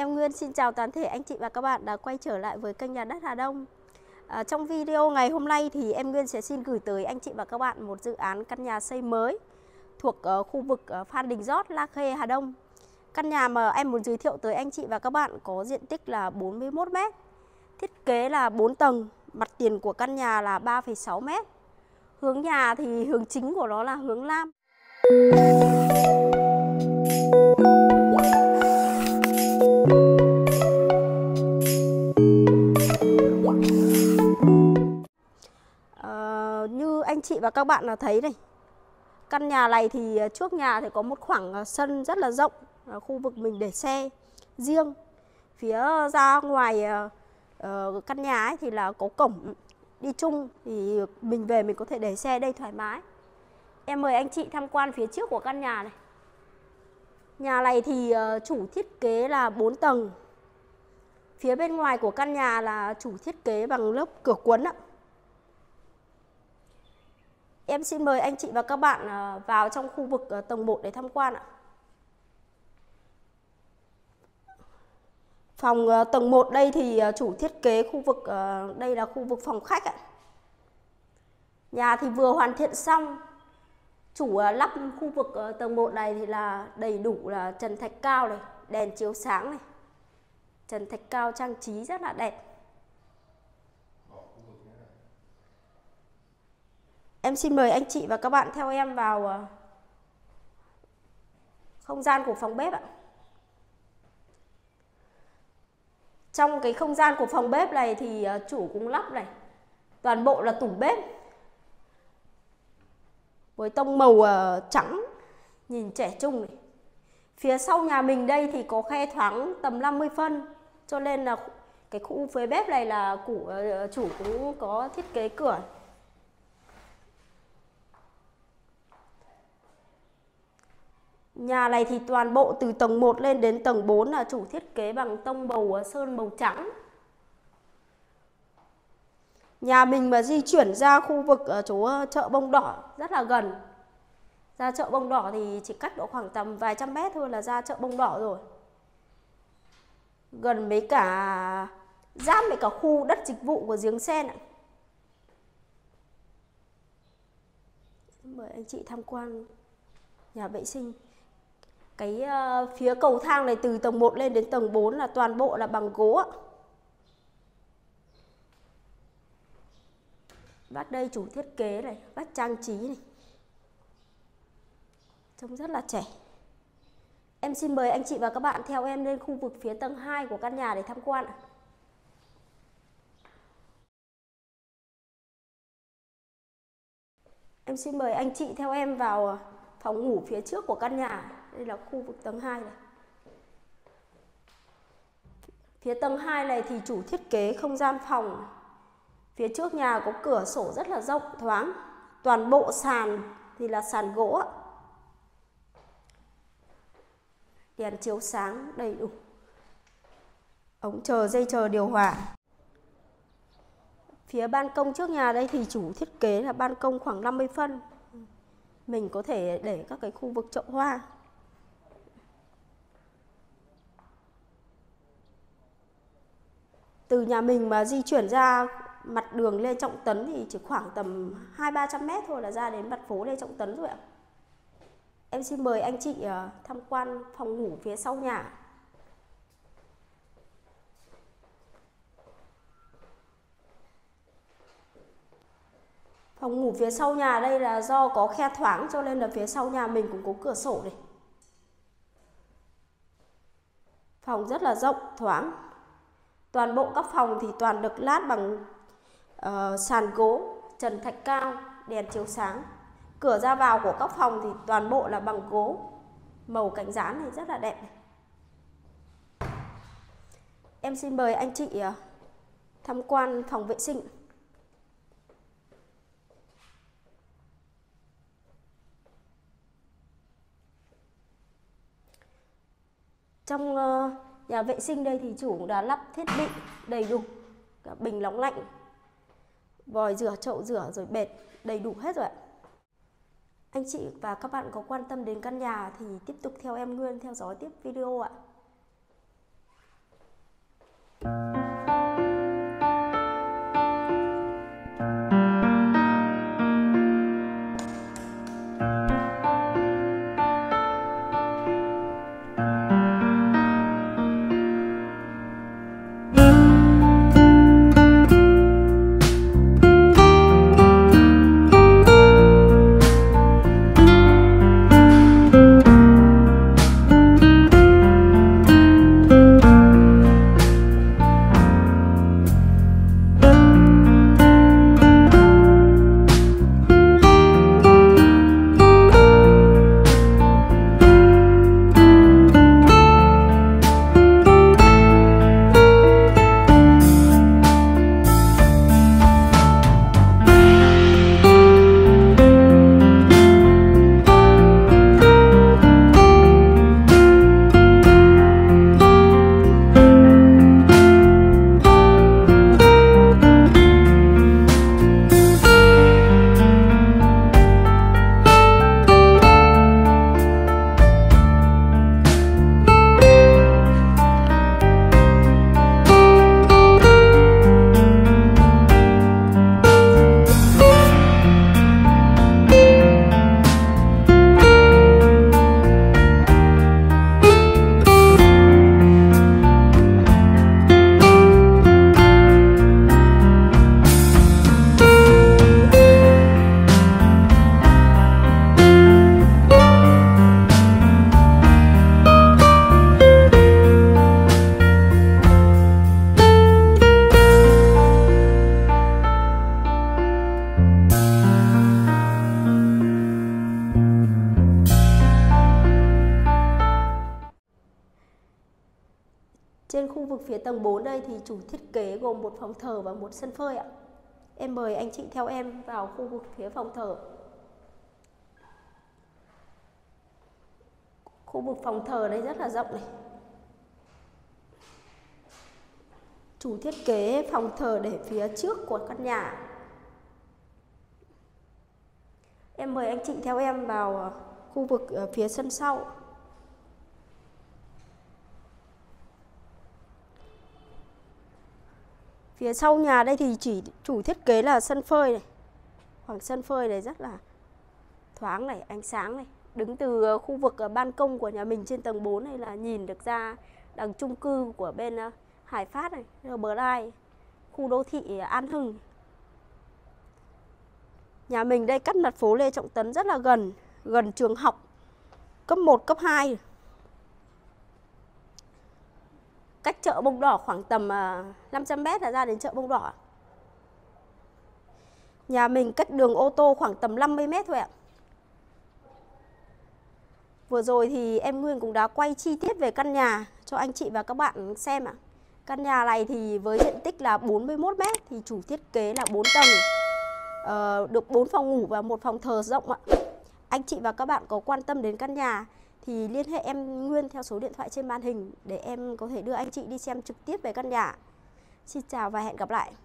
Em Nguyên xin chào toàn thể anh chị và các bạn đã quay trở lại với kênh Nhà đất Hà Đông. Trong video ngày hôm nay thì em Nguyên sẽ xin gửi tới anh chị và các bạn một dự án căn nhà xây mới thuộc khu vực Phan Đình Giót, La Khê, Hà Đông. Căn nhà mà em muốn giới thiệu tới anh chị và các bạn có diện tích là 41 m, thiết kế là 4 tầng, mặt tiền của căn nhà là 3,6 m. Hướng nhà thì hướng chính của nó là hướng Nam. Như anh chị và các bạn thấy này, căn nhà này thì trước nhà thì có một khoảng sân rất là rộng, khu vực mình để xe riêng. Phía ra ngoài căn nhà ấy thì là có cổng đi chung, thì mình về mình có thể để xe đây thoải mái. Em mời anh chị tham quan phía trước của căn nhà này. Nhà này thì chủ thiết kế là 4 tầng. Phía bên ngoài của căn nhà là chủ thiết kế bằng lớp cửa cuốn ạ. Em xin mời anh chị và các bạn vào trong khu vực tầng 1 để tham quan ạ. Phòng tầng 1 đây thì chủ thiết kế khu vực đây là khu vực phòng khách ạ. Nhà thì vừa hoàn thiện xong. Chủ lắp khu vực tầng 1 này thì là đầy đủ là trần thạch cao này, đèn chiếu sáng này. Trần thạch cao trang trí rất là đẹp. Em xin mời anh chị và các bạn theo em vào không gian của phòng bếp ạ. Trong cái không gian của phòng bếp này thì chủ cũng lắp này, toàn bộ là tủ bếp với tông màu trắng, nhìn trẻ trung này. Phía sau nhà mình đây thì có khe thoáng tầm 50 phân, cho nên là cái khu phía bếp này là chủ cũng có thiết kế cửa. Nhà này thì toàn bộ từ tầng 1 lên đến tầng 4 là chủ thiết kế bằng tông màu sơn màu trắng. Nhà mình mà di chuyển ra khu vực ở chỗ chợ Bông Đỏ rất là gần. Ra chợ Bông Đỏ thì chỉ cách độ khoảng tầm vài trăm mét thôi là ra chợ Bông Đỏ rồi. Gần với cả giáp với cả khu đất dịch vụ của Giếng Sen ạ. Mời anh chị tham quan nhà vệ sinh. Cái phía cầu thang này từ tầng 1 lên đến tầng 4 là toàn bộ là bằng gỗ ạ. Vách đây chủ thiết kế này, vách trang trí này. Trông rất là trẻ. Em xin mời anh chị và các bạn theo em lên khu vực phía tầng 2 của căn nhà để tham quan ạ. Em xin mời anh chị theo em vào phòng ngủ phía trước của căn nhà. Đây là khu vực tầng 2 này. Phía tầng 2 này thì chủ thiết kế không gian phòng. Phía trước nhà có cửa sổ rất là rộng, thoáng. Toàn bộ sàn thì là sàn gỗ. Đèn chiếu sáng đầy đủ. Ống chờ, dây chờ điều hòa. Phía ban công trước nhà đây thì chủ thiết kế là ban công khoảng 50 phân. Mình có thể để các cái khu vực chậu hoa. Từ nhà mình mà di chuyển ra mặt đường Lê Trọng Tấn thì chỉ khoảng tầm 200-300 mét thôi là ra đến mặt phố Lê Trọng Tấn rồi ạ. Em xin mời anh chị tham quan phòng ngủ phía sau nhà. Phòng ngủ phía sau nhà đây là do có khe thoáng cho nên là phía sau nhà mình cũng có cửa sổ này. Phòng rất là rộng, thoáng. Toàn bộ các phòng thì toàn được lát bằng sàn gỗ, trần thạch cao, đèn chiếu sáng. Cửa ra vào của các phòng thì toàn bộ là bằng gỗ. Màu cánh gián này rất là đẹp này. Em xin mời anh chị tham quan phòng vệ sinh. Trong nhà vệ sinh đây thì chủ đã lắp thiết bị đầy đủ, cả bình nóng lạnh, vòi rửa, chậu rửa rồi bệt, đầy đủ hết rồi ạ. Anh chị và các bạn có quan tâm đến căn nhà thì tiếp tục theo em Nguyên theo dõi tiếp video ạ. Trên khu vực phía tầng 4 đây thì chủ thiết kế gồm một phòng thờ và một sân phơi ạ. Em mời anh chị theo em vào khu vực phía phòng thờ. Khu vực phòng thờ đây rất là rộng này. Chủ thiết kế phòng thờ để phía trước của căn nhà. Em mời anh chị theo em vào khu vực phía sân sau. Phía sau nhà đây thì chỉ chủ thiết kế là sân phơi này. Khoảng sân phơi này rất là thoáng này, ánh sáng này. Đứng từ khu vực ban công của nhà mình trên tầng 4 này là nhìn được ra đằng chung cư của bên Hải Phát này, Bờ Rai, khu đô thị An Hưng. Nhà mình đây cách mặt phố Lê Trọng Tấn rất là gần trường học cấp 1, cấp 2. Cách chợ Bông Đỏ khoảng tầm 500 m là ra đến chợ Bông Đỏ. Nhà mình cách đường ô tô khoảng tầm 50 m thôi ạ. Vừa rồi thì em Nguyên cũng đã quay chi tiết về căn nhà cho anh chị và các bạn xem ạ. Căn nhà này thì với diện tích là 41 m thì chủ thiết kế là 4 tầng, được 4 phòng ngủ và 1 phòng thờ rộng ạ. Anh chị và các bạn có quan tâm đến căn nhà thì liên hệ em Nguyên theo số điện thoại trên màn hình để em có thể đưa anh chị đi xem trực tiếp về căn nhà. Xin chào và hẹn gặp lại.